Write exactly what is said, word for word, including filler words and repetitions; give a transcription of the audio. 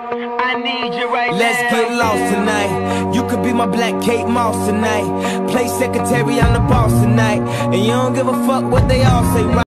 I need you right Let's now. get lost tonight. You could be my black Kate Moss tonight. Play secretary, I'm the boss tonight. And you don't give a fuck what they all say, right?